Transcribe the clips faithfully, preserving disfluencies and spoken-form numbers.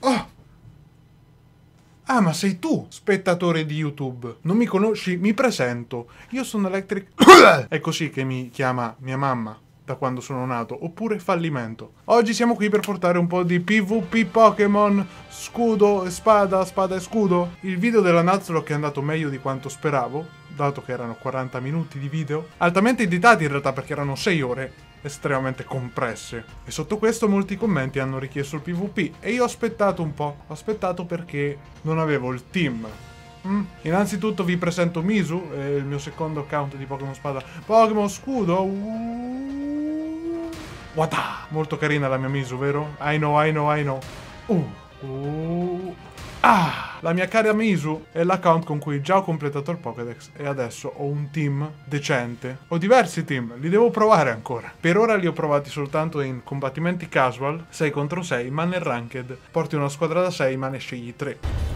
Oh! Ah, ma sei tu, spettatore di YouTube. Non mi conosci? Mi presento. Io sono Electric... È così che mi chiama mia mamma da quando sono nato, oppure Fallimento. Oggi siamo qui per portare un po' di PvP Pokémon, scudo e spada, spada e scudo. Il video della Nuzlocke è andato meglio di quanto speravo, dato che erano quaranta minuti di video. Altamente editati in realtà, perché erano sei ore estremamente compresse. E sotto questo molti commenti hanno richiesto il PvP e io ho aspettato un po'. Ho aspettato perché non avevo il team. Mm. Innanzitutto vi presento Misu, eh, il mio secondo account di Pokémon Spada. Pokémon Scudo. Uh. Wata! Molto carina la mia Misu, vero? I know, I know, I know. Uh. Uh. Ah! La mia cara Misu è l'account con cui già ho completato il Pokédex e adesso ho un team decente. Ho diversi team, li devo provare ancora. Per ora li ho provati soltanto in combattimenti casual, sei contro sei, ma nel ranked porti una squadra da sei ma ne scegli tre.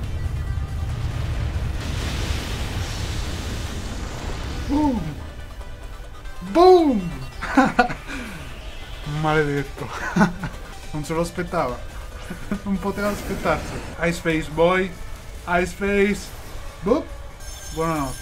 Boom! Boom! Maledetto. Non se lo aspettava. Non poteva aspettarsi. Ice Face boy. Ice Face. Boop. Buonanotte.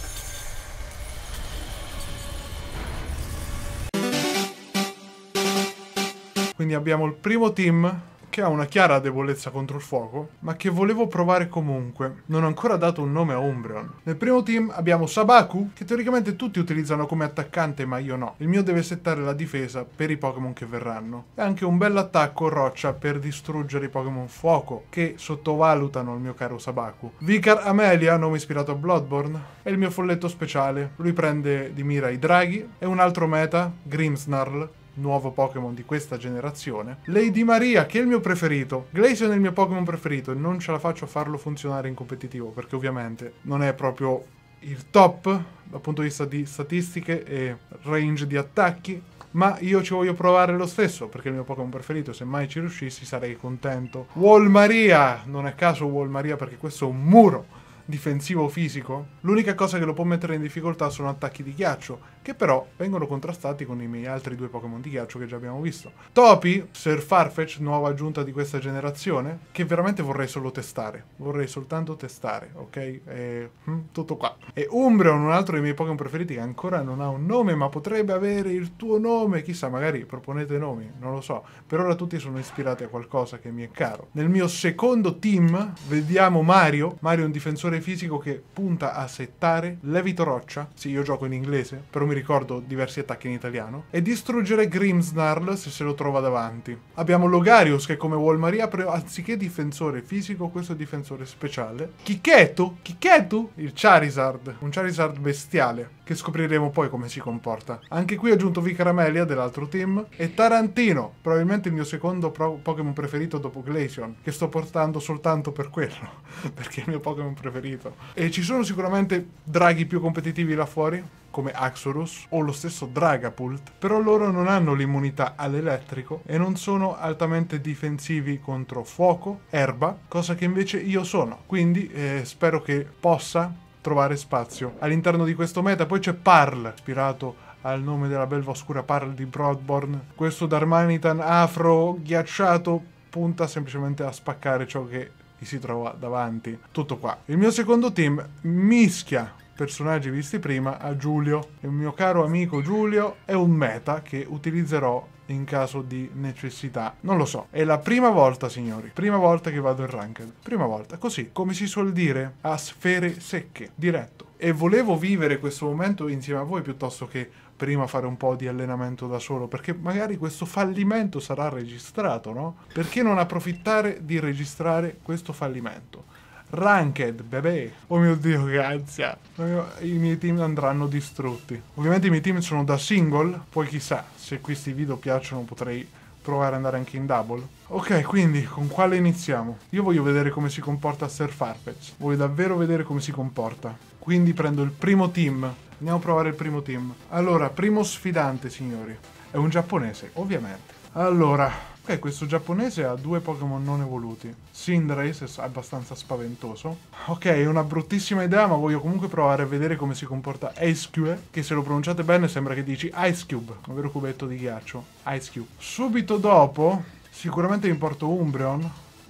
Quindi abbiamo il primo team che ha una chiara debolezza contro il fuoco, ma che volevo provare comunque. Non ho ancora dato un nome a Umbreon. Nel primo team abbiamo Sabaku, che teoricamente tutti utilizzano come attaccante, ma io no. Il mio deve settare la difesa per i Pokémon che verranno. E anche un bell'attacco roccia per distruggere i Pokémon fuoco, che sottovalutano il mio caro Sabaku. Vicar Amelia, nome ispirato a Bloodborne, è il mio folletto speciale. Lui prende di mira i draghi. E un altro meta, Grimmsnarl, nuovo Pokémon di questa generazione. Lady Maria, che è il mio preferito. Glaceon è il mio Pokémon preferito e non ce la faccio a farlo funzionare in competitivo, perché ovviamente non è proprio il top dal punto di vista di statistiche e range di attacchi, ma io ci voglio provare lo stesso, perché è il mio Pokémon preferito. Se mai ci riuscissi sarei contento. Wall Maria, non è caso Wall Maria perché questo è un muro difensivo fisico. L'unica cosa che lo può mettere in difficoltà sono attacchi di ghiaccio, che però vengono contrastati con i miei altri due Pokémon di ghiaccio che già abbiamo visto. Topi, Sir Farfetch, nuova aggiunta di questa generazione, che veramente vorrei solo testare. Vorrei soltanto testare, ok? E, hm, tutto qua. E Umbreon, un altro dei miei Pokémon preferiti che ancora non ha un nome, ma potrebbe avere il tuo nome. Chissà, magari proponete nomi, non lo so. Per ora tutti sono ispirati a qualcosa che mi è caro. Nel mio secondo team vediamo Mario. Mario è un difensore fisico che punta a settare Levito Roccia. Sì, io gioco in inglese, però mi ricordo diversi attacchi in italiano. E distruggere Grimmsnarl se se lo trova davanti. Abbiamo Logarius che come Wall Maria, però anziché difensore fisico, questo è difensore speciale. Kiketu, Kiketu, il Charizard, un Charizard bestiale, che scopriremo poi come si comporta. Anche qui ho aggiunto Vicar Amelia dell'altro team. E Tarantino, probabilmente il mio secondo pro- Pokémon preferito dopo Glaceon, che sto portando soltanto per quello, perché è il mio Pokémon preferito. E ci sono sicuramente draghi più competitivi là fuori, come Axorus o lo stesso Dragapult, però loro non hanno l'immunità all'elettrico e non sono altamente difensivi contro fuoco, erba, cosa che invece io sono. Quindi eh, spero che possa trovare spazio all'interno di questo meta. Poi c'è Parl, ispirato al nome della belva oscura Parl di Bloodborne. Questo Darmanitan afro ghiacciato punta semplicemente a spaccare ciò che gli si trova davanti. Tutto qua. Il mio secondo team mischia personaggi visti prima a Giulio. Il mio caro amico Giulio è un meta che utilizzerò in caso di necessità. Non lo so. È la prima volta, signori. Prima volta che vado in ranked. Prima volta. Così, come si suol dire, a sfere secche. Diretto. E volevo vivere questo momento insieme a voi piuttosto che prima fare un po' di allenamento da solo, perché magari questo fallimento sarà registrato, no? Perché non approfittare di registrare questo fallimento? Ranked, bebè. Oh mio Dio, che ansia. I miei team andranno distrutti. Ovviamente i miei team sono da single, poi chissà, se questi video piacciono potrei provare ad andare anche in double. Ok, quindi con quale iniziamo? Io voglio vedere come si comporta Sir Farfetch. Voglio davvero vedere come si comporta. Quindi prendo il primo team. Andiamo a provare il primo team. Allora, primo sfidante, signori. È un giapponese, ovviamente. Allora... Ok, questo giapponese ha due Pokémon non evoluti. Cinderace è abbastanza spaventoso. Ok, è una bruttissima idea, ma voglio comunque provare a vedere come si comporta Ice Cube, che se lo pronunciate bene sembra che dici Ice Cube, un vero cubetto di ghiaccio. Ice Cube. Subito dopo, sicuramente mi porto Umbreon,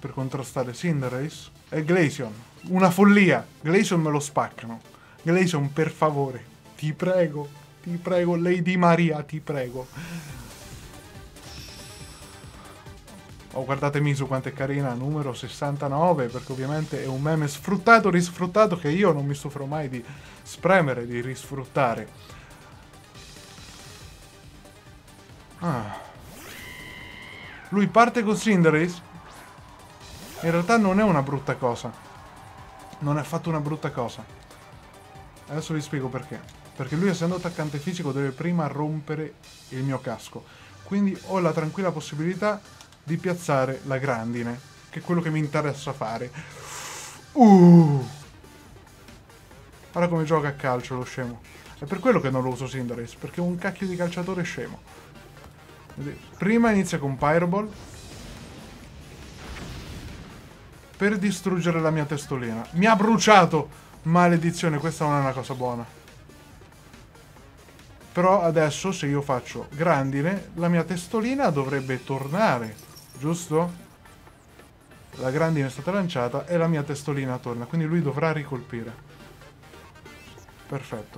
per contrastare Cinderace e Glaceon. Una follia. Glaceon me lo spaccano. Glaceon, per favore, ti prego, ti prego, Lady Maria, ti prego. Oh, guardate Misu quanto è carina, numero sessantanove, perché ovviamente è un meme sfruttato, risfruttato, che io non mi stufero mai di spremere, di risfruttare. Ah. Lui parte con Cinderace. In realtà non è una brutta cosa. Non è affatto una brutta cosa. Adesso vi spiego perché. Perché lui, essendo attaccante fisico, deve prima rompere il mio casco. Quindi ho la tranquilla possibilità di piazzare la grandine, che è quello che mi interessa fare. Uh. Guarda come gioca a calcio lo scemo. È per quello che non lo uso Cinderace, perché è un cacchio di calciatore scemo. Prima inizia con Pyro Ball per distruggere la mia testolina. Mi ha bruciato! Maledizione, questa non è una cosa buona. Però adesso, se io faccio grandine, la mia testolina dovrebbe tornare. Giusto? La grandine è stata lanciata e la mia testolina torna. Quindi lui dovrà ricolpire. Perfetto.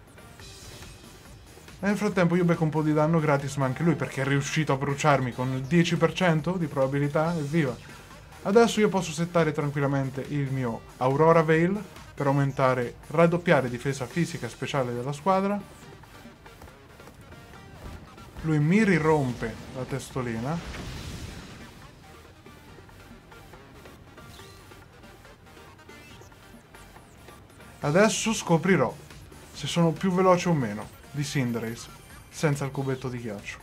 E nel frattempo io becco un po' di danno gratis, ma anche lui, perché è riuscito a bruciarmi con il dieci per cento di probabilità. Evviva! Adesso io posso settare tranquillamente il mio Aurora Veil per aumentare, raddoppiare difesa fisica speciale della squadra. Lui mi rirompe la testolina. Adesso scoprirò se sono più veloce o meno di Cinderace senza il cubetto di ghiaccio.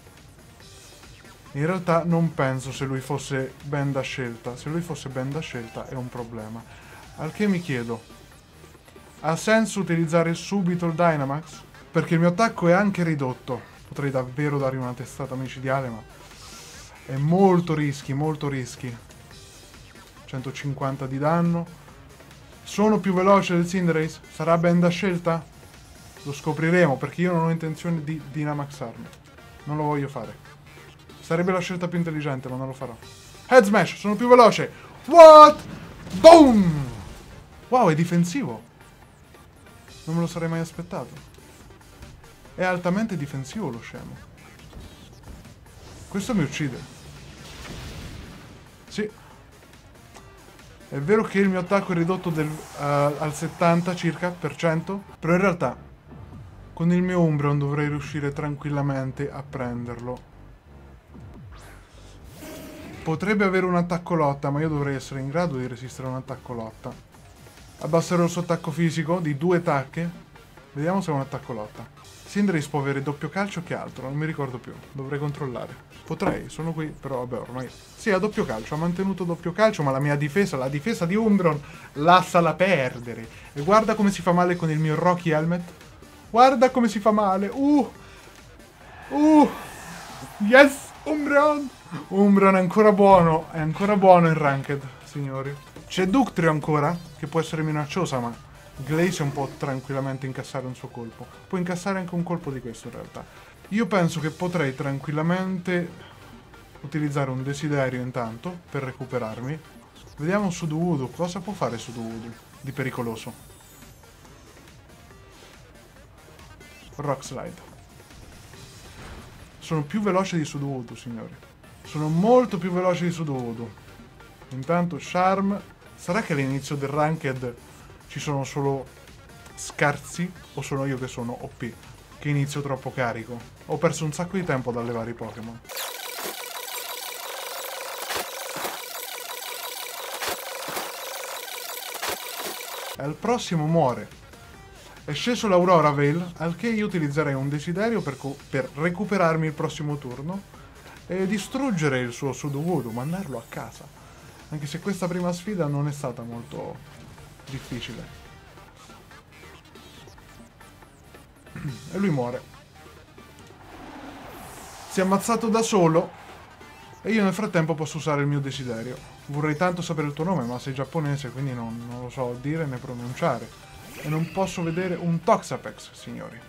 In realtà non penso se lui fosse ben da scelta. Se lui fosse ben da scelta è un problema. Al che mi chiedo, ha senso utilizzare subito il Dynamax? Perché il mio attacco è anche ridotto. Potrei davvero dare una testata micidiale, ma è molto rischi, molto rischi. centocinquanta di danno. Sono più veloce del Cinderace? Sarà ben da scelta? Lo scopriremo, perché io non ho intenzione di Dynamaxarmi. Non lo voglio fare. Sarebbe la scelta più intelligente, ma non lo farò. Head Smash, sono più veloce. What? Boom! Wow, è difensivo. Non me lo sarei mai aspettato. È altamente difensivo lo scemo. Questo mi uccide. Sì. È vero che il mio attacco è ridotto del, uh, al settanta circa per cento, però in realtà con il mio Umbreon dovrei riuscire tranquillamente a prenderlo. Potrebbe avere un attacco lotta, ma io dovrei essere in grado di resistere a un attacco lotta. Abbasserò il suo attacco fisico di due tacche. Vediamo se è un attacco lotta. Cinderace può avere doppio calcio, che altro? Non mi ricordo più. Dovrei controllare. Potrei, sono qui, però vabbè ormai... Sì, ha doppio calcio, ha mantenuto doppio calcio, ma la mia difesa, la difesa di Umbreon, lasciala perdere. E guarda come si fa male con il mio Rocky Helmet. Guarda come si fa male. Uh! Uh! Yes! Umbreon! Umbreon è ancora buono, è ancora buono in Ranked, signori. C'è Ductrio ancora, che può essere minacciosa, ma Glaceon può tranquillamente incassare un suo colpo. Può incassare anche un colpo di questo in realtà. Io penso che potrei tranquillamente utilizzare un desiderio intanto per recuperarmi. Vediamo Sudowoodo, cosa può fare Sudowoodo di pericoloso? Rock Slide. Sono più veloce di Sudowoodo, signori. Sono molto più veloce di Sudowoodo. Intanto Charm. Sarà che all'inizio del Ranked ci sono solo scarsi? O sono io che sono O P? Che inizio troppo carico. Ho perso un sacco di tempo ad allevare i Pokémon. Al prossimo muore. È sceso l'Aurora Veil, al che io utilizzerei un desiderio per, per recuperarmi il prossimo turno e distruggere il suo Sudowoodo, mandarlo a casa. Anche se questa prima sfida non è stata molto difficile. E lui muore. Si è ammazzato da solo e io nel frattempo posso usare il mio desiderio. Vorrei tanto sapere il tuo nome, ma sei giapponese, quindi non, non lo so dire né pronunciare. E non posso vedere un Toxapex, signori.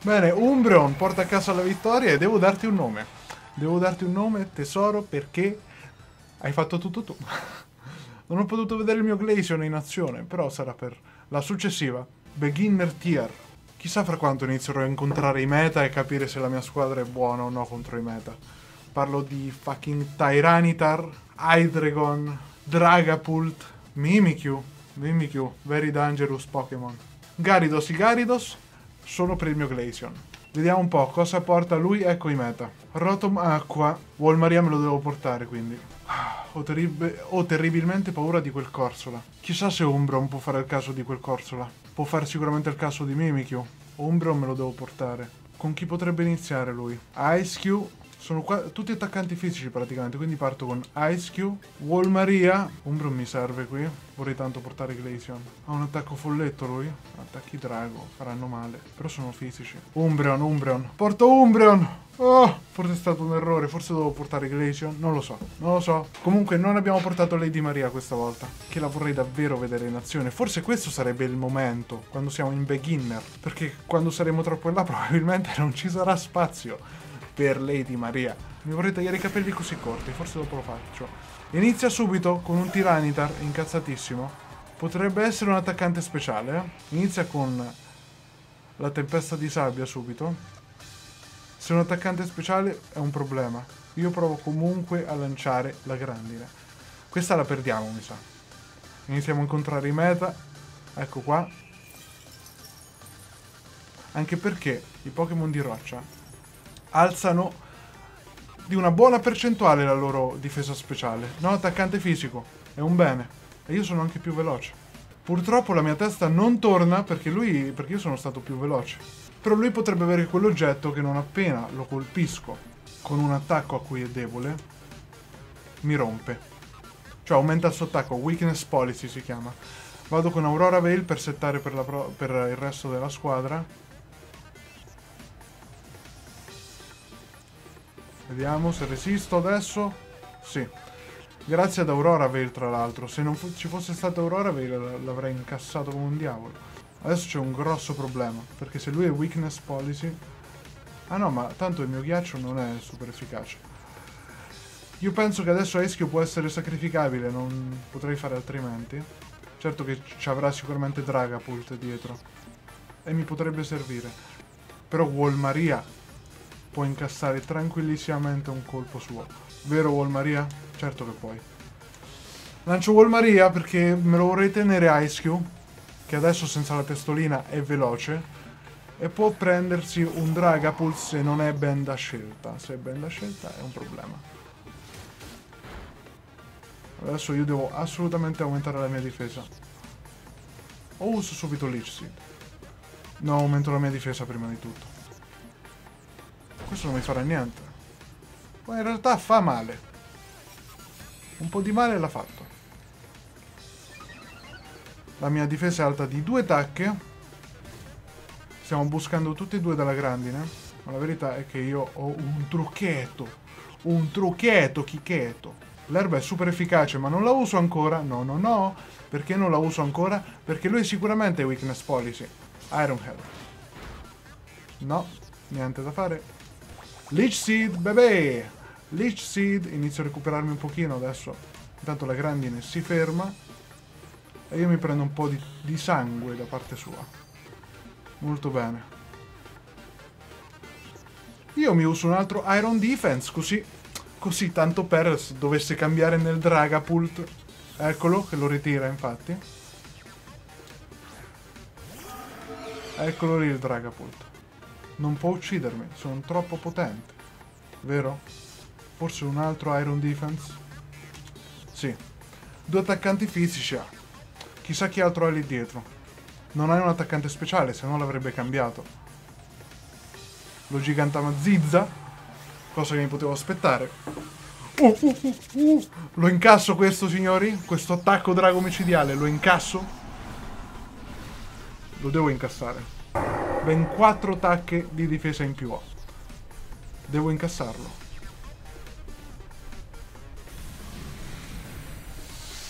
Bene, Umbreon porta a casa la vittoria e devo darti un nome. Devo darti un nome, tesoro, perché hai fatto tutto tu. Non ho potuto vedere il mio Glaceon in azione, però sarà per la successiva. Beginner Tier. Chissà fra quanto inizierò a incontrare i meta e capire se la mia squadra è buona o no contro i meta. Parlo di fucking Tyranitar, Hydreigon, Dragapult, Mimikyu. Mimikyu, very dangerous Pokémon. Gyarados e Gyarados sono per il mio Glaceon. Vediamo un po' cosa porta lui, ecco i meta. Rotom Acqua, Walmaria me lo devo portare quindi. Ho, terrib- ho terribilmente paura di quel Corsola. Chissà se Umbreon può fare il caso di quel Corsola. Può fare sicuramente il caso di Mimikyu. Umbreon me lo devo portare. Con chi potrebbe iniziare lui? Ice-Q. Sono qua tutti attaccanti fisici praticamente, quindi parto con Ice-Q. Walmaria. Umbreon mi serve qui. Vorrei tanto portare Glaceon. Ha un attacco folletto lui. Attacchi drago, faranno male. Però sono fisici. Umbreon, Umbreon. Porto Umbreon! Oh, forse è stato un errore, forse dovevo portare Glaceon. Non lo so, non lo so. Comunque non abbiamo portato Lady Maria questa volta, che la vorrei davvero vedere in azione. Forse questo sarebbe il momento, quando siamo in beginner. Perché quando saremo troppo in là probabilmente non ci sarà spazio per Lady Maria. Mi vorrei tagliare i capelli così corti, forse dopo lo faccio. Inizia subito con un Tyranitar incazzatissimo. Potrebbe essere un attaccante speciale, eh? Inizia con la tempesta di sabbia subito. Se un attaccante speciale è un problema. Io provo comunque a lanciare la grandine. Questa la perdiamo, mi sa. Iniziamo a incontrare i meta. Ecco qua. Anche perché i Pokémon di roccia alzano di una buona percentuale la loro difesa speciale. No, attaccante fisico. È un bene. E io sono anche più veloce. Purtroppo la mia testa non torna perché lui... perché io sono stato più veloce. Però lui potrebbe avere quell'oggetto che non appena lo colpisco con un attacco a cui è debole, mi rompe. Cioè aumenta il suo attacco, Weakness Policy si chiama. Vado con Aurora Veil per settare per, la pro- per il resto della squadra. Vediamo se resisto adesso. Sì. Grazie ad Aurora Veil tra l'altro. Se non fu- ci fosse stata Aurora Veil l'avrei incassato come un diavolo. Adesso c'è un grosso problema, perché se lui è Weakness Policy... Ah no, ma tanto il mio ghiaccio non è super efficace. Io penso che adesso Ice-Q può essere sacrificabile, non potrei fare altrimenti. Certo che ci avrà sicuramente Dragapult dietro. E mi potrebbe servire. Però Walmaria può incassare tranquillissimamente un colpo suo. Vero Walmaria? Certo che puoi. Lancio Walmaria perché me lo vorrei tenere Ice-Q, che adesso senza la testolina è veloce, e può prendersi un Dragapult se non è ben da scelta. Se è ben da scelta è un problema. Adesso io devo assolutamente aumentare la mia difesa. O uso subito Leech Seed. No, aumento la mia difesa prima di tutto. Questo non mi farà niente. Ma in realtà fa male. Un po' di male l'ha fatto. La mia difesa è alta di due tacche. Stiamo buscando tutti e due dalla grandine. Ma la verità è che io ho un trucchetto. Un trucchetto, chichetto. L'erba è super efficace, ma non la uso ancora. No, no, no. Perché non la uso ancora? Perché lui sicuramente è Weakness Policy. Iron Head. No, niente da fare. Leech Seed, bebè! Leech Seed. Inizio a recuperarmi un pochino adesso. Intanto la grandine si ferma. E io mi prendo un po' di, di sangue da parte sua. Molto bene. Io mi uso un altro Iron Defense, così, così tanto per se dovesse cambiare nel Dragapult. Eccolo, che lo ritira infatti. Eccolo lì il Dragapult. Non può uccidermi, sono troppo potente. Vero? Forse un altro Iron Defense? Sì. Due attaccanti fisici ha. Chissà chi altro ha lì dietro. Non hai un attaccante speciale, se no l'avrebbe cambiato. Lo gigantama Zizza. Cosa che mi potevo aspettare. Uh, uh, uh, uh. Lo incasso questo, signori? Questo attacco drago micidiale, lo incasso? Lo devo incassare. Ben quattro tacche di difesa in più ho. Devo incassarlo.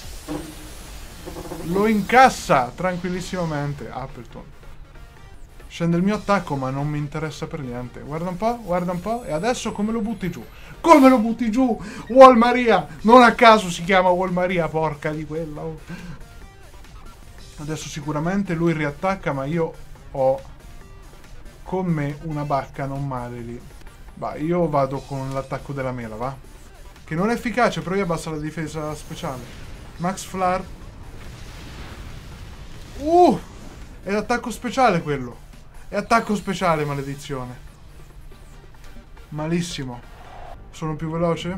Lo incassa tranquillissimamente Appleton. Scende il mio attacco, ma non mi interessa per niente. Guarda un po', guarda un po'. E adesso come lo butti giù? Come lo butti giù? Wall Maria! Non a caso si chiama Wall Maria, porca di quella. Oh. Adesso sicuramente lui riattacca, ma io ho con me una bacca non male lì. Va, io vado con l'attacco della mela, va? Che non è efficace, però io abbasso la difesa speciale. Max Flare. Uh! È attacco speciale quello. È attacco speciale, maledizione. Malissimo. Sono più veloce?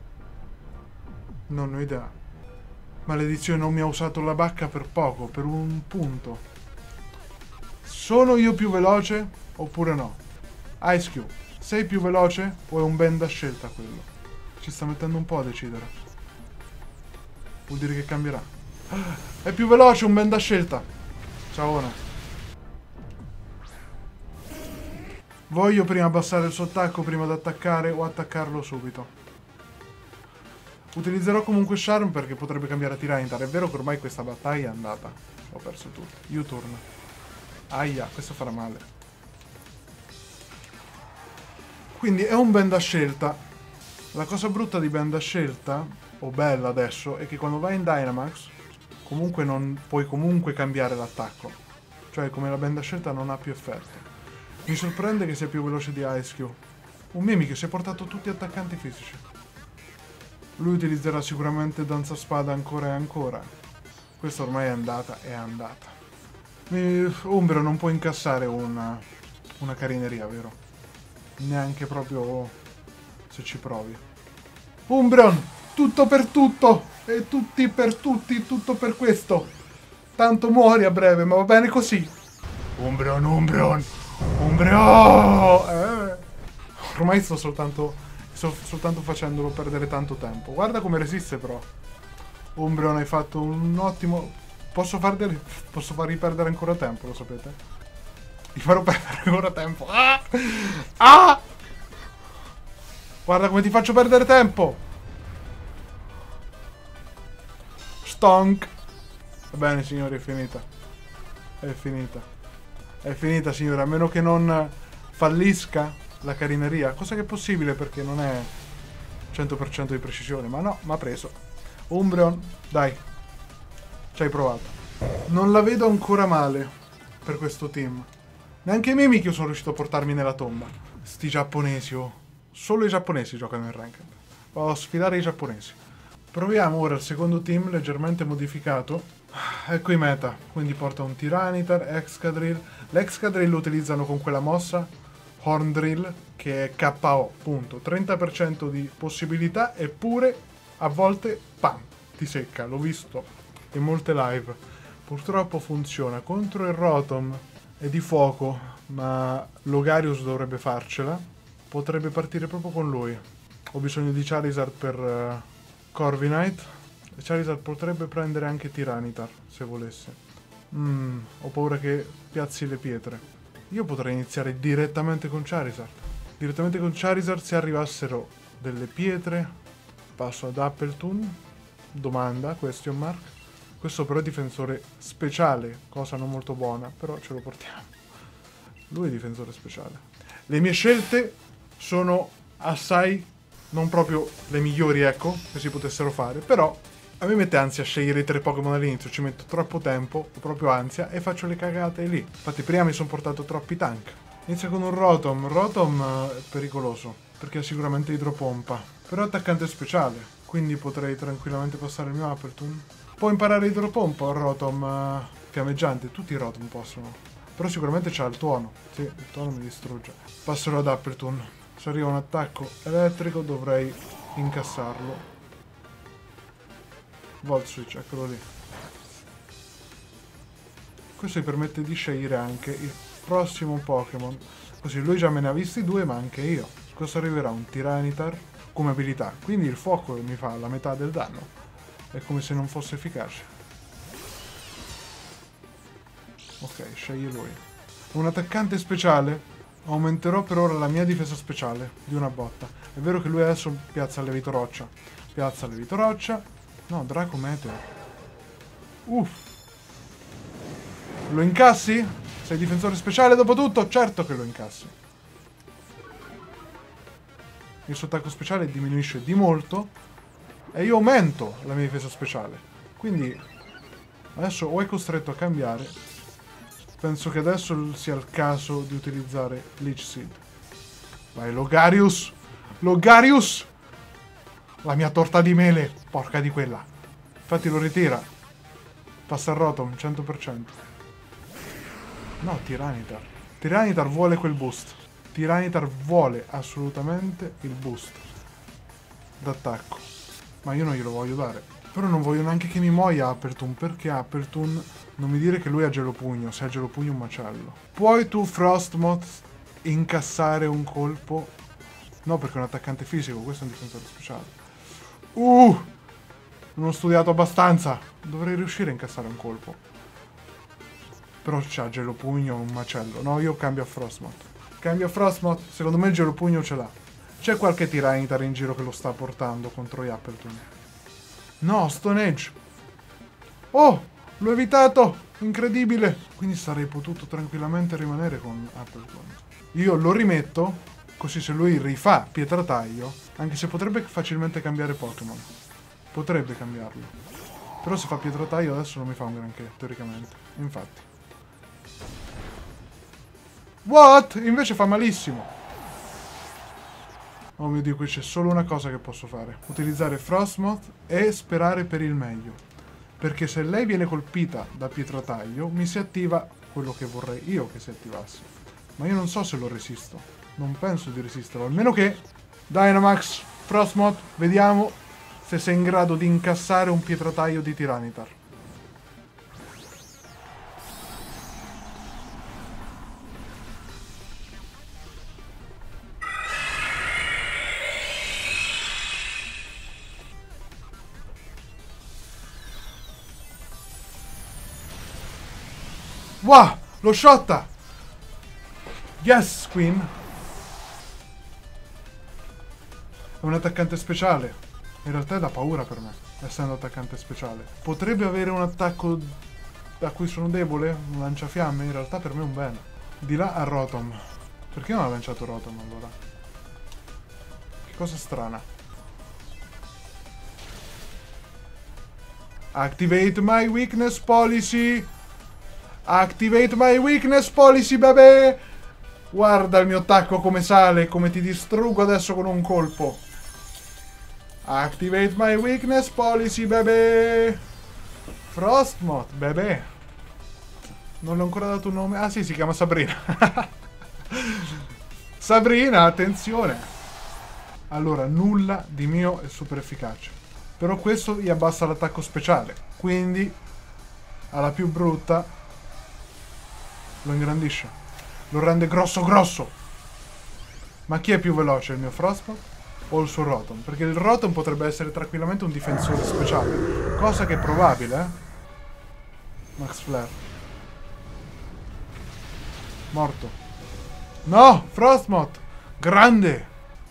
Non ho idea. Maledizione, non mi ha usato la bacca per poco, per un punto. Sono io più veloce oppure no? Ice Cube, sei più veloce o è un bend a scelta quello? Ci sta mettendo un po' a decidere. Vuol dire che cambierà. È più veloce, un bend a scelta. Ciao. Voglio prima abbassare il suo attacco prima di attaccare o attaccarlo subito. Utilizzerò comunque Charm perché potrebbe cambiare Tyranitar. È vero che ormai questa battaglia è andata. Ho perso tutto. U-turn. Aia, questo farà male. Quindi è un bend a scelta. La cosa brutta di bend a scelta, o bella adesso, è che quando vai in Dynamax comunque non puoi comunque cambiare l'attacco. Cioè come la bend a scelta non ha più effetto. Mi sorprende che sia più veloce di Ice Cube. Un Mimic che si è portato tutti attaccanti fisici. Lui utilizzerà sicuramente Danza Spada ancora e ancora. Questa ormai è andata, è andata. Mi... Umbro non può incassare una, una carineria, vero? Neanche proprio se ci provi. Umbreon! Tutto per tutto! E tutti per tutti, tutto per questo! Tanto muori a breve, ma va bene così! Umbreon, Umbreon! Umbreon! Eh. Ormai sto soltanto, sto soltanto facendolo perdere tanto tempo. Guarda come resiste però. Umbreon, hai fatto un ottimo... Posso, far del... Posso fargli perdere ancora tempo, lo sapete? Gli farò perdere ancora tempo. Ah! Ah! Guarda come ti faccio perdere tempo. Stonk. Va bene signori, è finita. È finita. È finita signora, a meno che non fallisca la carineria. Cosa che è possibile perché non è cento per cento di precisione. Ma no, mi ha preso. Umbreon, dai. Ci hai provato. Non la vedo ancora male per questo team. Neanche i Mimic io sono riuscito a portarmi nella tomba. Sti giapponesi, oh. Solo i giapponesi giocano in Ranked. Vado a sfidare i giapponesi. Proviamo ora il secondo team leggermente modificato. Ecco i meta. Quindi porta un Tyranitar, Excadrill. L'Excadrill lo utilizzano con quella mossa Horn Drill che è K O, punto. trenta per cento di possibilità eppure a volte, pam, ti secca. L'ho visto in molte live. Purtroppo funziona. Contro il Rotom è di fuoco, ma Logarius dovrebbe farcela. Potrebbe partire proprio con lui. Ho bisogno di Charizard per uh, Corviknight. E Charizard potrebbe prendere anche Tyranitar, se volesse. Mm, ho paura che piazzi le pietre. Io potrei iniziare direttamente con Charizard. Direttamente con Charizard se arrivassero delle pietre. Passo ad Appletoon. Domanda, question mark. Questo però è difensore speciale, cosa non molto buona, però ce lo portiamo. Lui è difensore speciale. Le mie scelte sono assai, non proprio le migliori, ecco, che si potessero fare, però a me mette ansia scegliere i tre Pokémon all'inizio, ci metto troppo tempo, ho proprio ansia e faccio le cagate lì. Infatti prima mi sono portato troppi tank. Inizia con un Rotom. Rotom è pericoloso, perché ha sicuramente idropompa, però è attaccante speciale, quindi potrei tranquillamente passare il mio Appletoon. Può imparare idropompa o Rotom uh, fiammeggiante, tutti i Rotom possono. Però sicuramente c'ha il tuono. Sì, il tuono mi distrugge. Passerò ad Appletoon. Se arriva un attacco elettrico dovrei incassarlo. Volt Switch, eccolo lì. Questo mi permette di scegliere anche il prossimo Pokémon. Così lui già me ne ha visti due, ma anche io. Questo arriverà un Tyranitar come abilità. Quindi il fuoco mi fa la metà del danno. È come se non fosse efficace. Ok, scegli lui. Un attaccante speciale. Aumenterò per ora la mia difesa speciale di una botta. È vero che lui adesso piazza il Levito Roccia. Piazza il Levito Roccia. No, Draco Meteor. Uff. Lo incassi? Sei difensore speciale dopo tutto? Certo che lo incassi. Il suo attacco speciale diminuisce di molto e io aumento la mia difesa speciale. Quindi adesso o è costretto a cambiare. Penso che adesso sia il caso di utilizzare Leech Seed. Vai Logarius! Logarius! La mia torta di mele! Porca di quella! Infatti lo ritira. Passa il Rotom, cento per cento. No, Tyranitar. Tyranitar vuole quel boost. Tyranitar vuole assolutamente il boost d'attacco. Ma io non glielo voglio dare. Però non voglio neanche che mi muoia Apertoon, perché Apertoon non mi dire che lui ha Gelo Pugno. Se ha Gelo Pugno un macello. Puoi tu, Frostmoth, incassare un colpo? No, perché è un attaccante fisico, questo è un difensore speciale. Uh! Non ho studiato abbastanza. Dovrei riuscire a incassare un colpo. Però c'ha Gelo Pugno, un macello. No, io cambio a Frostmoth. Cambio a Frostmoth. Secondo me il Gelo Pugno ce l'ha. C'è qualche Tyranitar in giro che lo sta portando contro gli Appleton. No, Stone Edge. Oh, l'ho evitato. Incredibile. Quindi sarei potuto tranquillamente rimanere con Appleton. Io lo rimetto, così se lui rifà Pietrataglio, anche se potrebbe facilmente cambiare Pokémon. Potrebbe cambiarlo. Però se fa Pietrataglio adesso non mi fa un granché, teoricamente. Infatti. What? Invece fa malissimo. Oh mio Dio, qui c'è solo una cosa che posso fare. Utilizzare Frostmoth e sperare per il meglio. Perché se lei viene colpita da Pietrataglio, mi si attiva quello che vorrei io che si attivasse. Ma io non so se lo resisto. Non penso di resisterlo. Almeno che... Dynamax, Frostmoth, vediamo se sei in grado di incassare un Pietrataglio di Tyranitar. Wow, l'ho shotta! Yes, Queen! È un attaccante speciale. In realtà è da paura per me, essendo attaccante speciale. Potrebbe avere un attacco a cui sono debole? Un lanciafiamme? In realtà per me è un bene. Di là a Rotom. Perché non ha lanciato Rotom allora? Che cosa strana. Activate my weakness policy! Activate my weakness policy, baby! Guarda il mio attacco come sale, come ti distruggo adesso con un colpo. Activate my weakness policy, baby! Frostmoth, baby! Non le ho ancora dato un nome. Ah sì, si chiama Sabrina. Sabrina, attenzione! Allora, nulla di mio è super efficace. Però questo gli abbassa l'attacco speciale. Quindi, alla più brutta, lo ingrandisce. Lo rende grosso grosso. Ma chi è più veloce, il mio Frostmoth o il suo Rotom? Perché il Rotom potrebbe essere tranquillamente un difensore speciale. Cosa che è probabile, eh? Max Flare. Morto. No! Frostmoth! Grande!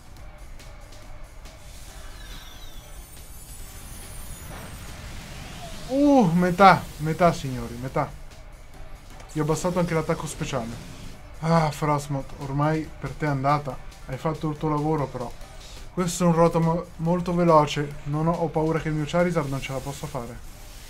Uh, metà. Metà, signori, metà. Gli ho abbassato anche l'attacco speciale. Ah, Frostmoth, ormai per te è andata. Hai fatto il tuo lavoro, però. Questo è un Rotom molto veloce. Non ho, ho paura che il mio Charizard non ce la possa fare.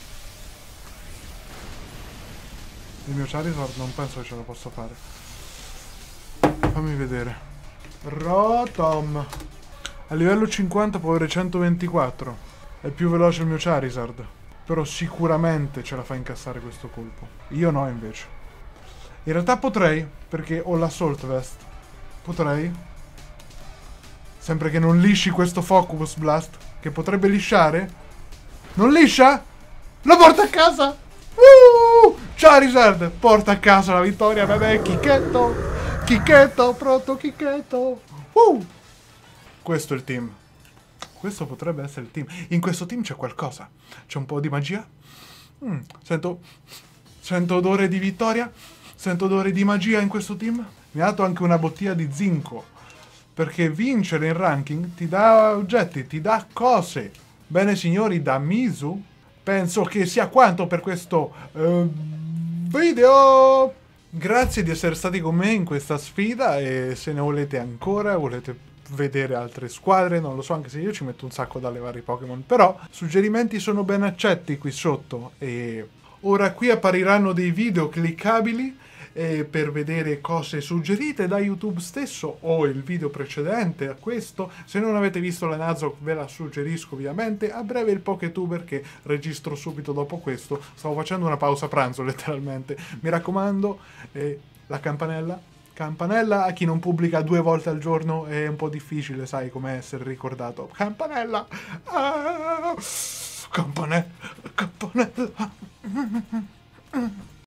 Il mio Charizard non penso che ce la possa fare. Fammi vedere. Rotom. A livello cinquanta può avere centoventiquattro. È più veloce il mio Charizard. Però sicuramente ce la fa incassare questo colpo. Io no, invece. In realtà potrei, perché ho l'Assault Vest. Potrei. Sempre che non lisci questo Focus Blast, che potrebbe lisciare. Non liscia? Lo porta a casa! Uh! Charizard porta a casa la vittoria, bebè, Chichetto! Chichetto, pronto Chichetto! Uh! Questo è il team. Questo potrebbe essere il team. In questo team c'è qualcosa. C'è un po' di magia. Mm, sento... Sento odore di vittoria. Sento odore di magia in questo team. Mi ha dato anche una bottiglia di zinco. Perché vincere in ranking ti dà oggetti, ti dà cose. Bene signori, da Mizu, penso che sia quanto per questo uh, video. Grazie di essere stati con me in questa sfida e se ne volete ancora, volete vedere altre squadre, non lo so, anche se io ci metto un sacco dalle varie Pokémon, però suggerimenti sono ben accetti qui sotto. E ora qui appariranno dei video cliccabili eh, per vedere cose suggerite da YouTube stesso o il video precedente a questo. Se non avete visto la Nuzlocke ve la suggerisco ovviamente. A breve il Pokétuber che registro subito dopo questo. Stavo facendo una pausa pranzo letteralmente. Mi raccomando, eh, la campanella. Campanella a chi non pubblica due volte al giorno è un po' difficile, sai come essere ricordato. Campanella! Ah, campanella! Campanella!